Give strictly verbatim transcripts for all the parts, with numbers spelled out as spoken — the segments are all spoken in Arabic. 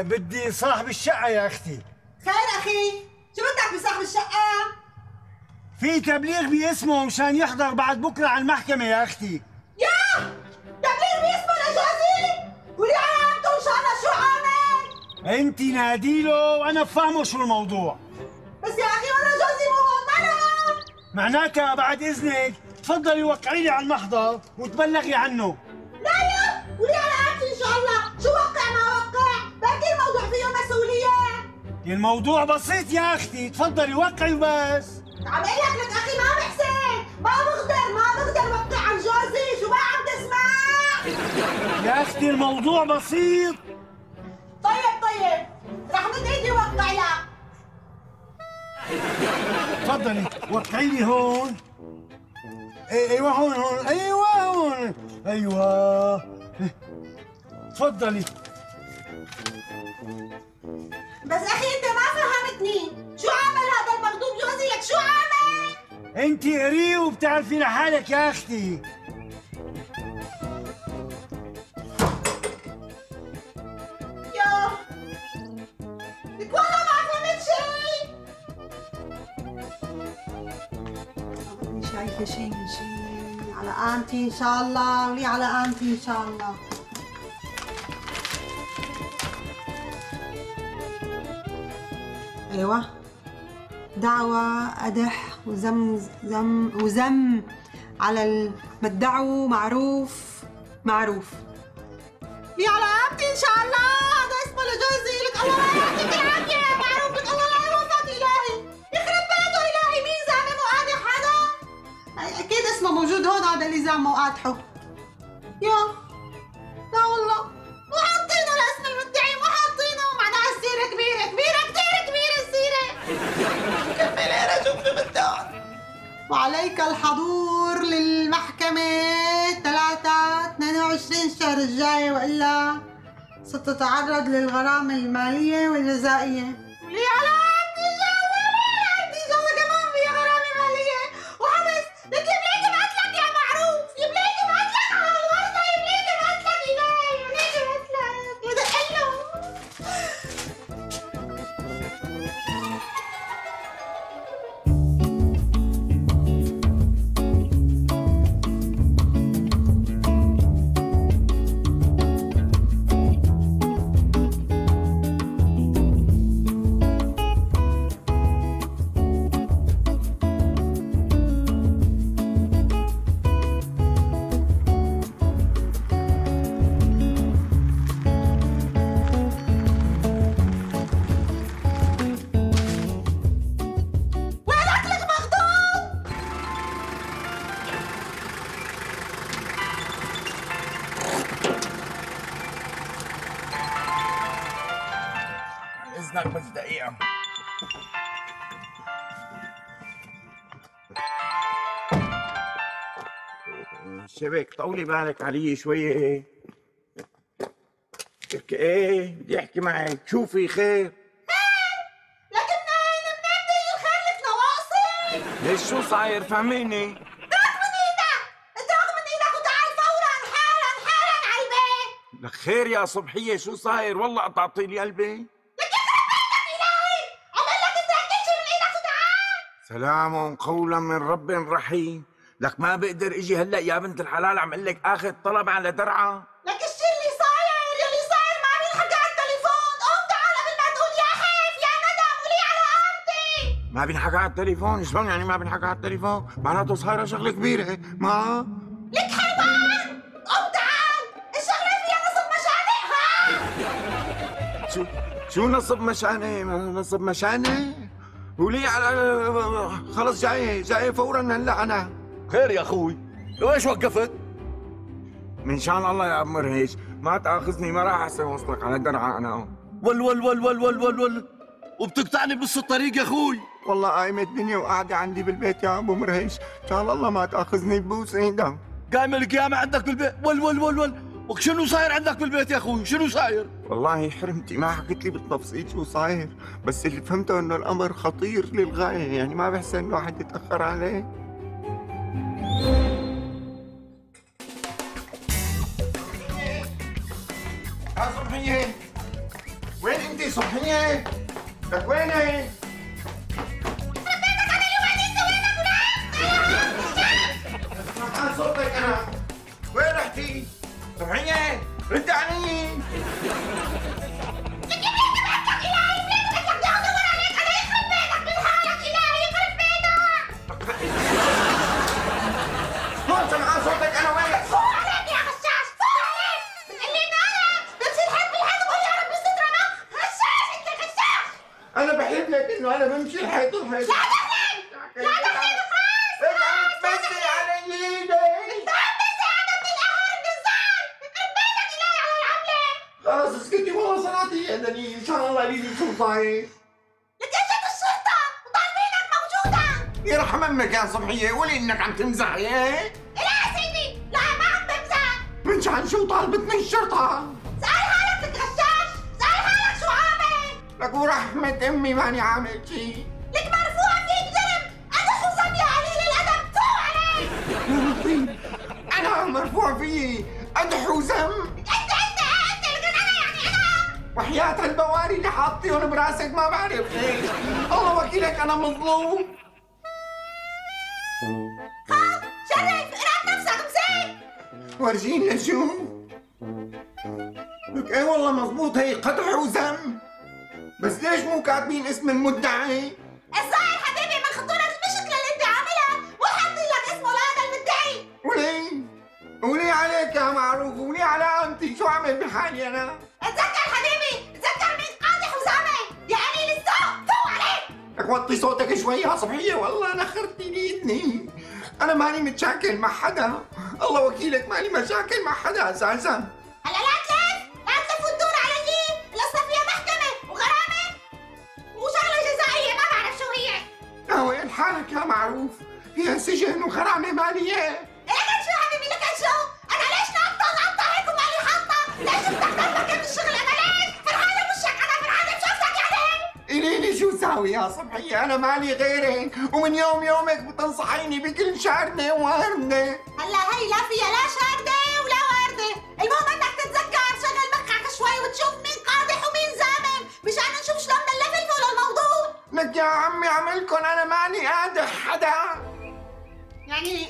بدي صاحب الشقة يا أختي. خير أخي، شو بدك بصاحب الشقة؟ في تبليغ باسمه مشان يحضر بعد بكرة على المحكمة يا أختي. يا تبليغ باسمه لجوزي؟ ولي علامته إن شاء الله شو عامل؟ أنت ناديله وأنا بفهمه شو الموضوع. بس يا أخي وأنا جوزي مو هون معنا. معناتها بعد إذنك تفضلي وقعي لي على المحضر وتبلغي عنه. لا يا ولي علامتي إن شاء الله، شو وقع ما وقع؟ بركي الموضوع فيه مسؤولية. الموضوع بسيط يا أختي، تفضلي وقعي وبس. عم اقول لك لك اخي ما بحسن، ما بقدر ما بقدر وقع عن جوزي، شو ما عم تسمع؟ يا اختي الموضوع بسيط. طيب طيب رح مد ايدي وقع لك. تفضلي وقعي لي هون. ايوه هون هون ايوه هون ايوه. تفضلي. بس اخي انت ما فهمتني، شو عمل هذا المغضوب جوزي لك؟ شو عمل؟ انت قريه وبتعرفي لحالك يا اختي. يوه لك والله ما فهمت شيء. ماني شايفه شيء شيء على قامتي ان شاء الله، ولي على قامتي ان شاء الله. ايوه دعوة قدح وزم زم وزم على المدعو معروف معروف. لي على قامتي ان شاء الله، هذا اسمه لجوزي. لك الله لا يعطيك العافية يا معروف، لك الله لا يوفقك الهي، يخرب بيته الهي. مين زعمه وقادح هذا؟ اكيد اسمه موجود هون، هذا اللي زعمه وقادحه. يا لا والله مو حاطينه لاسم المدعي، مو حاطينه، معناها السيرة كبيرة كبيرة كثير كبيرة السيرة. كمل انا شوف المدعي. وعليك الحضور للمحكمة ثلاثة اثنين وعشرين الشهر الجاي، والا ستتعرض للغرامة المالية والجزائية. ولي على عندي ان شاء الله، ولي عندي ان شاء الله كمان في غرامة مالية وحبس. لك يبليك ابعت لك يا معروف، يبليك ابعت لك على الوصلة، يبليك ابعت لك الهي، يبليك ابعت لك بدق له. اذنك بس دقيقة. شبك طولي بالك علي شوية. لك ايه بدي احكي معك، شوفي خير. لك منين منين بده يجي الخير؟ لك نواقصي؟ ليش شو صاير فهميني؟ اترك من ايدك، اترك من ايدك وتعال فورا حالا حالا على البيت. لك خير يا صبحية شو صاير؟ والله قطعتي لي قلبي. سلام قولا من رب رحيم. لك ما بقدر اجي هلا يا بنت الحلال، عم اقول لك اخذ طلب على درعه. لك الشيء اللي صاير اللي صاير ما بينحكى على التليفون، قوم تعال قبل ما تقول يا خيف يا ندم ولي على قامتي. ما بينحكى على التليفون؟ شلون يعني ما بينحكى على التليفون؟ معناته صايره شغله كبيره. ما لك حيوان، قوم تعال، الشغله فيها نصب مشانق. ها شو شو نصب مشانه؟ نصب مشانه؟ ولي على خلص جاي جاي فورا هلا. انا خير يا اخوي، ليش وقفت؟ من شان الله يا ابو مرهيش ما تاخذني، ما راح احسن وصلك على درعه انا. ول ول ول ول ول ول ول وبتقطعني بنص الطريق يا اخوي. والله قايمة الدنيا وقاعدة عندي بالبيت يا ابو مرهيش، ان شاء الله ما تاخذني ببوس ايدك. قايمة القيامة عندك بالبيت؟ ول ول ول ول وشنو صاير عندك بالبيت يا اخوي؟ شنو صاير؟ والله حرمتي ما حكيت لي بالتفصيل شو صاير، بس اللي فهمته انه الامر خطير للغايه، يعني ما بحسن الواحد يتاخر عليه. يا صبحية وين صبحيه لك وينك؟ ربيتك انا اللي وعدت وينك ولاد؟ سمعان صوتك انا. وين رحتي؟ صبحيه رد علي. هون سمعان صوتك انا. وين؟ فوق عليك يا غشاش، فوق عليك! بتقليني انا بمشي الحد بالحد وبقول يا رب سترنا. غشاش انت غشاش! انا بحلف لك انه انا بمشي الحيط الحيط. لا تحلم! لا تحلم خلاص! ارجعي تمسي على ايدك. انت عم تنسى انا من القهر النزال! يخرب بيتك الهي على العملة! خلص اسكتي والله صلاتي يا دنيا. ان شاء الله قولي لي شو صاير. لك اجت الشرطة وطالبينك موجودة! يرحم امك يا صبحيه. قولي انك عم تمزحي. ايه؟ لا يا سيدي، لا ما عم بمزح! من شان شو طالبتني الشرطه؟ سأل حالك لك غشاش! سأل حالك شو عامل! لك ورحمة امي ماني عامل شيء. لك مرفوع فيك جرم! قدح وصم يا قليل الأدب! فوق عليك! يا لطيف انا مرفوع فيي قدح وذم. انت انت انت لكن انا يعني انا! وحياة البواري اللي حاطيهم براسك ما بعرف ليش. الله وكيلك انا مظلوم. خاف! شرف! قرأت نفسك مسيك! ورجيني اشوف. لك ايه والله مضبوط هي قدح وذم. بس ليش مو كاتبين اسم المدعي؟ الظاهر حبيبي من خطورة المشكلة اللي انت عاملها مو حاطين لك اسمه لهذا المدعي! ولي ولي عليك يا معروف. ولي على قامتي. شو اعمل بحالي انا؟ اتذكر حبيبي! اتذكر مين قادح وزعمة! يا قليل الذوق! فوق عليك! لك وطي صوتك شوي يا صبحية. والله انا خرتني ايدني. انا ماني متشاكل مع حدا. الله وكيلك ماني مشاكل مع حدا اساسا. هلا لا تلف! لا تلف وتدور علي! القصة فيها محكمة وغرامة وشغلة جزائية ما بعرف شو هي! يا وين حالك يا معروف؟ فيها سجن وغرامة مالية. لكن شو حبيبي لكن شو؟ أنا ليش نقطة نقطة هيك ومالي حاطة؟ ليش بتحضر مكان الشغل أنا ليش؟ فرحانة بوشك أنا فرحانة بشوفتك يعني؟ قولي لي شو ساوي يا صبحية؟ أنا مالي غيرك ومن يوم يومك بتنصحيني بكل شاردة ووردة. هلا هي لا فيها لا شاردة ولا وردة، المهم إنك تتذكر شغل مخك شوي وتشوف مين قادح ومين زامن مشان نشوف شلون بدنا نلفلفوا للموضوع. لك يا عمي عملكن أنا ماني قادح حدا. يعني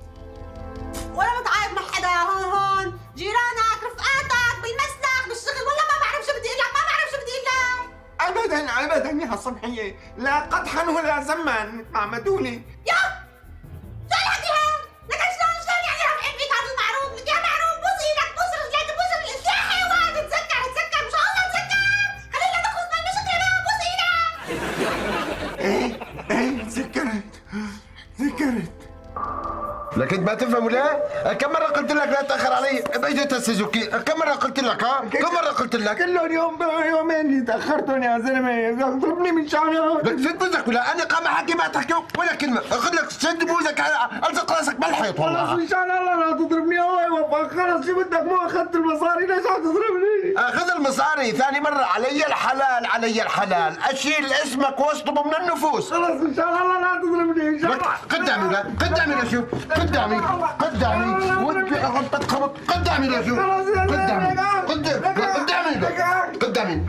ولا متعايد مع حدا هون هون، جيرانك، رفقاتك، بالمسلك، بالشغل، والله ما بعرف شو بدي اقول لك، ما بعرف شو بدي اقول لك. أبدا أبدا يا صبحية. لا قدحا ولا زما عمدوا لي. يا شو الحكي هاد؟ لكن شلون شلون يعني رافعين فيك هذا المعروف؟ لك يا معروف بوس ايدك بوس رجليك بوس رجليك يا حيوان. تتذكر تتذكر مش الله تذكر. خلينا نخلص من المشكلة بقى. بوس ايدك. إيه إيه تذكرت تذكرت. لكن ما تفهم ولا؟ كم مرة قلت لك لا تأخر علي بإجت السوزوكي؟ كم مرة قلت لك ها؟ كم مرة قلت لك؟ كلهم يوم يومين اللي تأخرتون يا زلمة. ضربني من شعري. لك شد بدك ولا؟ أنا قام أحكي ما تحكي ولا كلمة. أخذ لك شد بوزك ألصق راسك بالحيط خلاص والله. ان شاء الله لا تضربني. الله يوفقك. خلص شو بدك؟ مو اخذت المصاري ليش عم تضربني؟ أخذ المصاري ثاني مرة. علي الحلال علي الحلال. أشيل اسمك واصطبه من النفوس. خلص ان شاء الله لا تضربني ان شاء الله. قدامي لا قدامي لا شوف قدامي قدامي ودي اخبط خبط قدامي لا شوف قدامي قدامي قدامي قدامي.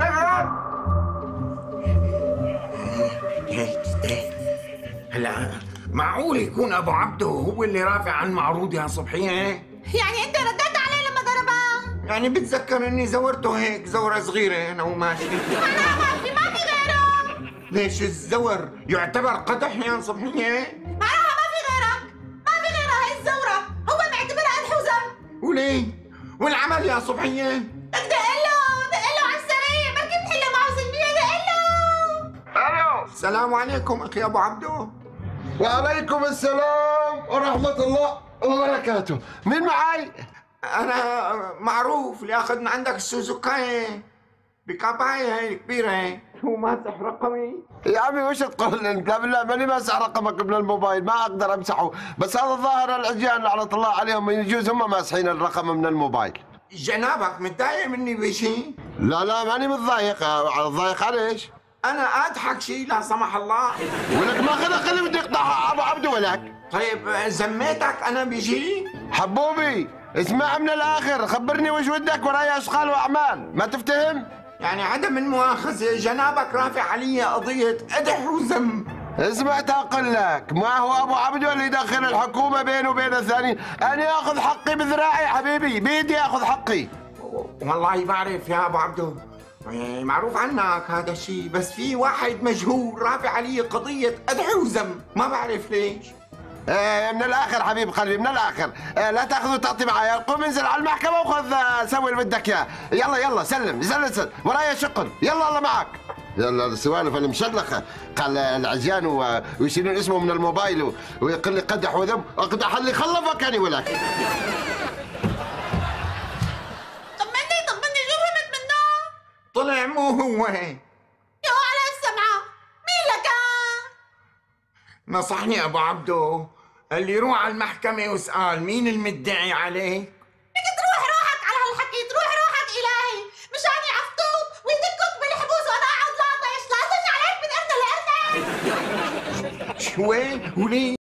هلا معقول يكون ابو عبده هو اللي رافع عن معروض يا صبحيه؟ يعني انت رديت عليه لما ضربها؟ يعني بتذكر اني زورته هيك زوره صغيره انا وماشي. معناها ما في ما في غيره. ليش الزور يعتبر قدح يا صبحيه؟ معناها ما في غيرك، ما في غيرها هي الزورة، هو معتبرها قدح وذم. وليه؟ والعمل يا صبحيه؟ بدك دق له دق له على السريع، بركي بنحل معه سلمية. دق له. الو السلام عليكم اخي ابو عبده. وعليكم السلام ورحمة الله وبركاته. مين معي؟ انا معروف اللي اخذ من عندك السوزوكاي بكاباية هاي الكبيرة. هو ماسح رقمي. يا عمي وش تقول انت؟ لا بالله ماني ماسح رقمك من الموبايل، ما اقدر امسحه، بس هذا الظاهر الاجيال لعنة الله عليهم يجوز هم ماسحين الرقم من الموبايل. جنابك متضايق مني بشيء؟ لا لا ماني متضايق. ضايق عليش؟ انا اضحك شيء لا سمح الله. ولك ما خلق اللي بدي اقطعها ابو عبده ولك. طيب زميتك انا بشيء؟ حبوبي اسمع من الاخر، خبرني وش ودك وراي اشغال واعمال، ما تفتهم؟ يعني عدم المؤاخذة جنابك رافع علي قضية قدح وذم. سمعت اقول لك، ما هو ابو عبده اللي يدخل الحكومه بينه وبين الثانيين، انا اخذ حقي بذراعي حبيبي، بيدي اخذ حقي. والله بعرف يا ابو عبده، معروف عنك هذا الشيء، بس في واحد مجهول رافع علي قضية قدح وذم، ما بعرف ليش. ايه من الاخر حبيب قلبي، من الاخر، إيه لا تاخذ وتعطي معايا، قوم انزل على المحكمه وخذ سوي اللي بدك اياه، يلا يلا سلم سلم سلم ورايا شغل، يلا الله معك. يلا السوالف المشلخه، قال العزيان ويشيلون اسمه من الموبايل ويقول لي قدح وذم، اقدح اللي خلفك انا ولك. طمني طمني شو فهمت منه؟ طلع مو هو. يا على السمعة، مين لك؟ نصحني ابو عبده، قال لي روح على المحكمة واسأل مين المدعي عليك. بدك تروح روحك على هالحكي، تروح روحك إلهي، مشان يعفطوك ويدكوك بالحبوس وأنا أقعد لاطش، لا ترجع عليك من قرن لقرن. شو وليه؟